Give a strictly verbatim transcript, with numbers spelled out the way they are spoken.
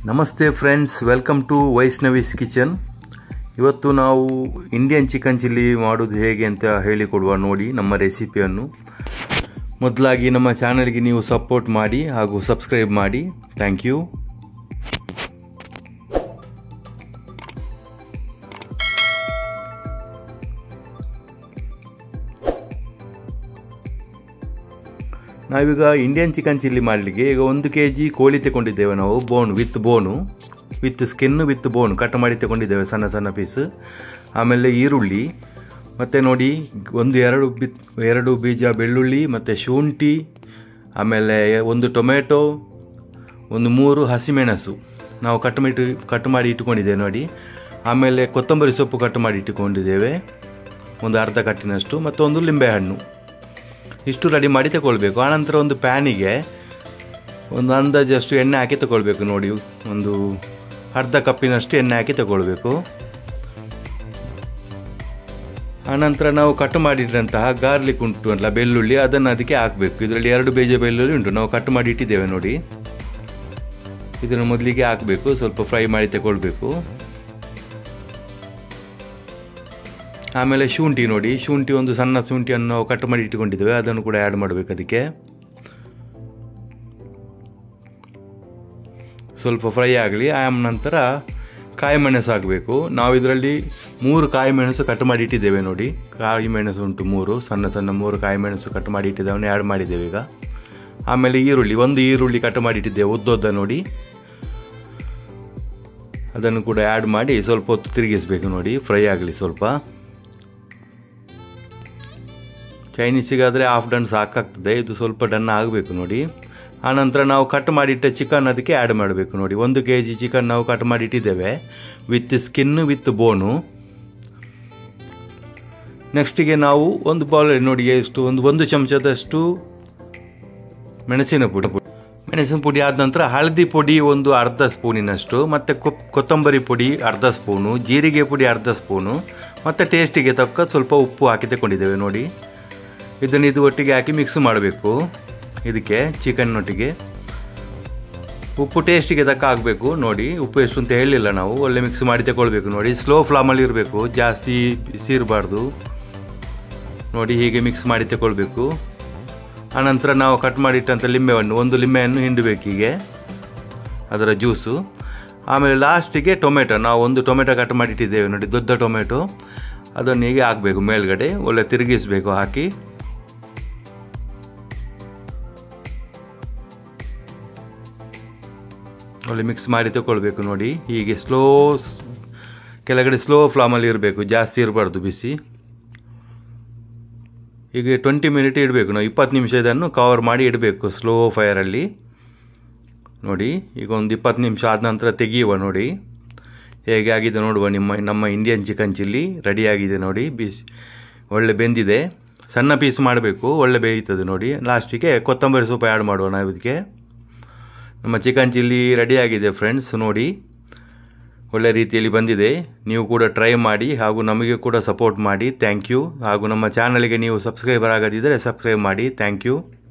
ನಮಸ್ತೆ friends, welcome to Vaishnavi's kitchen. ಇವತ್ತು ನಾವು ಇಂಡಿಯನ್ ಚಿಕನ್ ಚಿಲ್ಲಿ ಮಾಡೋದು ಹೇಗೆ ಅಂತ ಹೇಳಿಕೊಡುವ. ನೋಡಿ ನಮ್ಮ ರೆಸಿಪಿಯನ್ನು. ಮೊದಲಾಗಿ ನಮ್ಮ ಚಾನಲ್ಗೆ ನೀವು ಸಪೋರ್ಟ್ ಮಾಡಿ ಹಾಗೂ ಸಬ್ಸ್ಕ್ರೈಬ್ ಮಾಡಿ. Thank you. ನಾವೀಗ ಇಂಡಿಯನ್ ಚಿಕನ್ ಚಿಲ್ಲಿ ಮಾಡಲಿಕ್ಕೆ ಈಗ ಒಂದು ಕೆ ಜಿ ಕೋಳಿ ತಗೊಂಡಿದ್ದೇವೆ. ನಾವು bone with bone with skin with bone cut ಮಾಡಿ ತಗೊಂಡಿದ್ದೇವೆ, ಸಣ್ಣ ಸಣ್ಣ ಪೀಸ್. ಆಮೇಲೆ ಈರುಳ್ಳಿ, ಮತ್ತು ನೋಡಿ ಒಂದು ಎರಡು ಬಿ ಎರಡು ಬೀಜ ಬೆಳ್ಳುಳ್ಳಿ, ಮತ್ತು ಶುಂಠಿ, ಆಮೇಲೆ ಒಂದು ಟೊಮೆಟೊ, ಒಂದು ಮೂರು ಹಸಿಮೆಣಸು ನಾವು ಕಟ್ ಮಾಡಿ ಕಟ್ ಮಾಡಿ ಇಟ್ಕೊಂಡಿದ್ದೇವೆ ನೋಡಿ. ಆಮೇಲೆ ಕೊತ್ತಂಬರಿ ಸೊಪ್ಪು ಕಟ್ ಮಾಡಿ ಇಟ್ಟುಕೊಂಡಿದ್ದೇವೆ, ಒಂದು ಅರ್ಧ ಕಟ್ಟಿನಷ್ಟು, ಮತ್ತು ಒಂದು ಲಿಂಬೆಹಣ್ಣು. ಇಷ್ಟು ರೆಡಿ ಮಾಡಿ ತಗೊಳ್ಬೇಕು. ಆನಂತರ ಒಂದು ಪ್ಯಾನಿಗೆ ಒಂದು ಅಂದಾಜಷ್ಟು ಎಣ್ಣೆ ಹಾಕಿ ತಗೊಳ್ಬೇಕು. ನೋಡಿ, ಒಂದು ಅರ್ಧ ಕಪ್ಪಿನಷ್ಟು ಎಣ್ಣೆ ಹಾಕಿ ತಗೊಳ್ಬೇಕು. ಆನಂತರ ನಾವು ಕಟ್ ಮಾಡಿಟ್ಟಂತಹ ಗಾರ್ಲಿಕ್ ಉಂಟು ಅಲ್ಲ, ಬೆಳ್ಳುಳ್ಳಿ, ಅದನ್ನು ಅದಕ್ಕೆ ಹಾಕಬೇಕು. ಇದರಲ್ಲಿ ಎರಡು ಬೇಜ ಬೆಳ್ಳುಳ್ಳಿ ಉಂಟು, ನಾವು ಕಟ್ ಮಾಡಿ ಇಟ್ಟಿದ್ದೇವೆ ನೋಡಿ. ಇದನ್ನು ಮೊದಲಿಗೆ ಹಾಕಬೇಕು, ಸ್ವಲ್ಪ ಫ್ರೈ ಮಾಡಿ ತಗೊಳ್ಬೇಕು. ಆಮೇಲೆ ಶುಂಠಿ ನೋಡಿ, ಶುಂಠಿ ಒಂದು ಸಣ್ಣ ಶುಂಠಿಯನ್ನು ನಾವು ಕಟ್ ಮಾಡಿ ಇಟ್ಟುಕೊಂಡಿದ್ದೇವೆ, ಅದನ್ನು ಕೂಡ ಆ್ಯಡ್ ಮಾಡಬೇಕು. ಅದಕ್ಕೆ ಸ್ವಲ್ಪ ಫ್ರೈ ಆಗಲಿ. ಆ ನಂತರ ಕಾಯಿ ಮೆಣಸು ಹಾಕಬೇಕು. ನಾವು ಇದರಲ್ಲಿ ಮೂರು ಕಾಯಿ ಮೆಣಸು ಕಟ್ ಮಾಡಿ ಇಟ್ಟಿದ್ದೇವೆ ನೋಡಿ. ಕಾಯಿ ಮೆಣಸು ಉಂಟು ಮೂರು, ಸಣ್ಣ ಸಣ್ಣ ಮೂರು ಕಾಯಿ ಮೆಣಸು ಕಟ್ ಮಾಡಿ ಇಟ್ಟಿದ್ದೇವೆ, ಆ್ಯಡ್ ಮಾಡಿದ್ದೇವೆ ಈಗ. ಆಮೇಲೆ ಈರುಳ್ಳಿ, ಒಂದು ಈರುಳ್ಳಿ ಕಟ್ ಮಾಡಿ ಇಟ್ಟಿದ್ದೇವೆ ಉದ್ದೊದ್ದ ನೋಡಿ, ಅದನ್ನು ಕೂಡ ಆ್ಯಡ್ ಮಾಡಿ ಸ್ವಲ್ಪ ಹೊತ್ತು ತಿರುಗಿಸಬೇಕು ನೋಡಿ, ಫ್ರೈ ಆಗಲಿ ಸ್ವಲ್ಪ. ಚೈನೀಸಿಗಾದರೆ ಹಾಫ್ ಡನ್ ಸಾಕಾಗ್ತದೆ, ಇದು ಸ್ವಲ್ಪ ಡನ್ ಆಗಬೇಕು ನೋಡಿ. ಆನಂತರ ನಾವು ಕಟ್ ಮಾಡಿಟ್ಟ ಚಿಕನ್ ಅದಕ್ಕೆ ಆ್ಯಡ್ ಮಾಡಬೇಕು ನೋಡಿ. ಒಂದು ಕೆ ಜಿ ಚಿಕನ್ ನಾವು ಕಟ್ ಮಾಡಿ ಇಟ್ಟಿದ್ದೇವೆ ವಿತ್ ಸ್ಕಿನ್ ವಿತ್ ಬೋನು. ನೆಕ್ಸ್ಟಿಗೆ ನಾವು ಒಂದು ಬೌಲ್ ನೋಡಿ, ಎಷ್ಟು ಒಂದು ಒಂದು ಚಮಚದಷ್ಟು ಮೆಣಸಿನ ಪುಡಿ ಮೆಣಸಿನ ಪುಡಿ ಆದ ನಂತರ ಹಳದಿ ಪುಡಿ ಒಂದು ಅರ್ಧ ಸ್ಪೂನಿನಷ್ಟು, ಮತ್ತು ಕೊತ್ತಂಬರಿ ಪುಡಿ ಅರ್ಧ ಸ್ಪೂನು, ಜೀರಿಗೆ ಪುಡಿ ಅರ್ಧ ಸ್ಪೂನು, ಮತ್ತು ಟೇಸ್ಟಿಗೆ ತಕ್ಕ ಸ್ವಲ್ಪ ಉಪ್ಪು ಹಾಕಿ ತಗೊಂಡಿದ್ದೇವೆ ನೋಡಿ. ಇದನ್ನು ಇದು ಒಟ್ಟಿಗೆ ಹಾಕಿ ಮಿಕ್ಸ್ ಮಾಡಬೇಕು. ಇದಕ್ಕೆ ಚಿಕನ್ನೊಟ್ಟಿಗೆ ಉಪ್ಪು ಟೇಸ್ಟಿಗೆ ತಕ್ಕ ಹಾಕಬೇಕು ನೋಡಿ. ಉಪ್ಪು ಎಷ್ಟು ಅಂತ ಹೇಳಿಲ್ಲ ನಾವು, ಒಳ್ಳೆ ಮಿಕ್ಸ್ ಮಾಡಿ ತಗೊಳ್ಬೇಕು ನೋಡಿ. ಸ್ಲೋ ಫ್ಲಾಮಲ್ಲಿ ಇರಬೇಕು, ಜಾಸ್ತಿ ಸೀರಬಾರ್ದು ನೋಡಿ. ಹೀಗೆ ಮಿಕ್ಸ್ ಮಾಡಿ ತಗೊಳ್ಬೇಕು. ಆನಂತರ ನಾವು ಕಟ್ ಮಾಡಿಟ್ಟಂಥ ಲಿಂಬೆಹಣ್ಣು, ಒಂದು ಲಿಂಬೆಹಣ್ಣು ಹಿಂಡಬೇಕು ಹೀಗೆ, ಅದರ ಜ್ಯೂಸು. ಆಮೇಲೆ ಲಾಸ್ಟಿಗೆ ಟೊಮೆಟೊ, ನಾವು ಒಂದು ಟೊಮೆಟೊ ಕಟ್ ಮಾಡಿಟ್ಟಿದ್ದೇವೆ ನೋಡಿ, ದೊಡ್ಡ ಟೊಮೆಟೊ, ಅದನ್ನು ಹೀಗೆ ಹಾಕಬೇಕು ಮೇಲ್ಗಡೆ, ಒಳ್ಳೆ ತಿರುಗಿಸಬೇಕು ಹಾಕಿ. ಒಳ್ಳೆ ಮಿಕ್ಸ್ ಮಾಡಿ ತಗೊಳ್ಬೇಕು ನೋಡಿ. ಹೀಗೆ ಸ್ಲೋ ಕೆಳಗಡೆ ಸ್ಲೋ ಫ್ಲಾಮಲ್ಲಿ ಇರಬೇಕು, ಜಾಸ್ತಿ ಇರಬಾರ್ದು ಬಿಸಿ. ಹೀಗೆ ಟ್ವೆಂಟಿ ಮಿನಿಟ್ ಇಡಬೇಕು ನಾವು, ಇಪ್ಪತ್ತು ನಿಮಿಷ ಇದನ್ನು ಕವರ್ ಮಾಡಿ ಇಡಬೇಕು ಸ್ಲೋ ಫೈರಲ್ಲಿ ನೋಡಿ. ಈಗ ಒಂದು ಇಪ್ಪತ್ತು ನಿಮಿಷ ಆದ ನಂತರ ತೆಗೆಯುವ ನೋಡಿ, ಹೇಗೆ ಆಗಿದೆ ನೋಡುವ. ನಿಮ್ಮ ನಮ್ಮ ಇಂಡಿಯನ್ ಚಿಕನ್ ಚಿಲ್ಲಿ ರೆಡಿಯಾಗಿದೆ ನೋಡಿ. ಬಿಸಿ ಒಳ್ಳೆ ಬೆಂದಿದೆ, ಸಣ್ಣ ಪೀಸ್ ಮಾಡಬೇಕು, ಒಳ್ಳೆ ಬೇಯ್ತದೆ ನೋಡಿ. ಲಾಸ್ಟಿಗೆ ಕೊತ್ತಂಬರಿ ಸೊಪ್ಪು ಆ್ಯಡ್ ಮಾಡುವ ನಾವು ಇದಕ್ಕೆ. ನಮ್ಮ ಚಿಕನ್ ಚಿಲ್ಲಿ ರೆಡಿಯಾಗಿದೆ ಫ್ರೆಂಡ್ಸ್ ನೋಡಿ, ಒಳ್ಳೆ ರೀತಿಯಲ್ಲಿ ಬಂದಿದೆ. ನೀವು ಕೂಡ ಟ್ರೈ ಮಾಡಿ ಹಾಗೂ ನಮಗೆ ಕೂಡ ಸಪೋರ್ಟ್ ಮಾಡಿ. Thank you. ಹಾಗೂ ನಮ್ಮ ಚಾನಲ್ಗೆ ನೀವು ಸಬ್ಸ್ಕ್ರೈಬರ್ ಆಗದಿದ್ದರೆ ಸಬ್ಸ್ಕ್ರೈಬ್ ಮಾಡಿ. Thank you.